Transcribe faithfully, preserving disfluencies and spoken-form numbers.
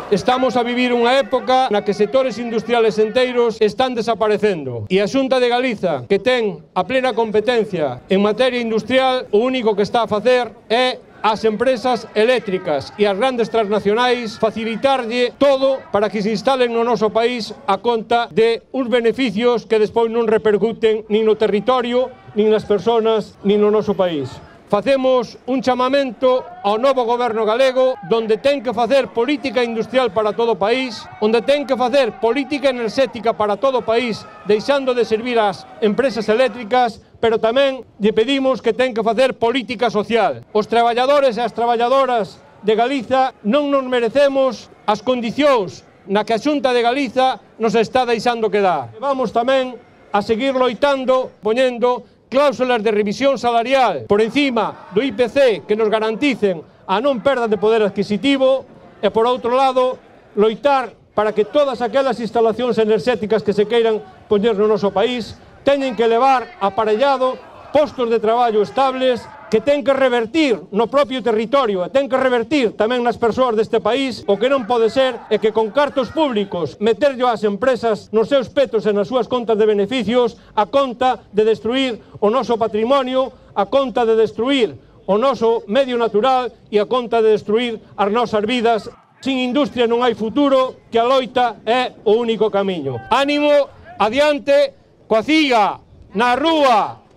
Estamos a vivir unha época na que sectores industriales enteiros están desaparecendo e a Xunta de Galiza, que ten a plena competencia en materia industrial, o único que está a facer é ás empresas eléctricas e ás grandes transnacionais facilitarlle todo para que se instalen no noso país a conta de uns beneficios que despois non repercuten nin no territorio, nin nas persoas, nin no noso país. Facemos un chamamento ao novo goberno galego donde ten que facer política industrial para todo o país, onde ten que facer política enerxética para todo o país, deixando de servir ás empresas eléctricas, pero tamén lle pedimos que ten que facer política social. Os traballadores e as traballadoras de Galiza non nos merecemos as condicións na que a Xunta de Galiza nos está deixando quedar. Vamos tamén a seguir loitando, poñendo cláusulas de revisión salarial por encima do I P C que nos garanticen a non perda de poder adquisitivo e, por outro lado, loitar para que todas aquelas instalacións enerxéticas que se queiran poñer no noso país teñen que levar aparellado postos de traballo estables que ten que revertir no propio territorio e ten que revertir tamén nas persoas deste país. O que non pode ser é que con cartos públicos meterllo ás empresas nos seus petos e nas súas contas de beneficios a conta de destruir o noso patrimonio, a conta de destruir o noso medio natural e a conta de destruir as nosas vidas. Sin industria non hai futuro, que a loita é o único camiño. Ánimo, adiante, coa ciga, na rúa!